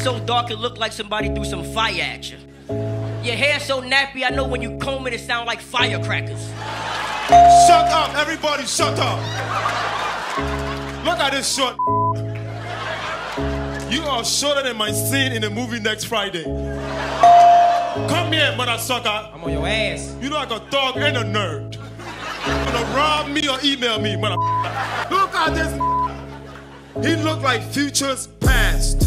so dark it looked like somebody threw some fire at you. Your hair so nappy, I know when you comb it, it sound like firecrackers. Shut up, everybody, shut up. Look at this short. You are shorter than my scene in the movie next Friday. Come here, mother sucker. I'm on your ass. You know like a thug and a nerd. You gonna rob me or email me, mother. Look at this. He look like Future's past.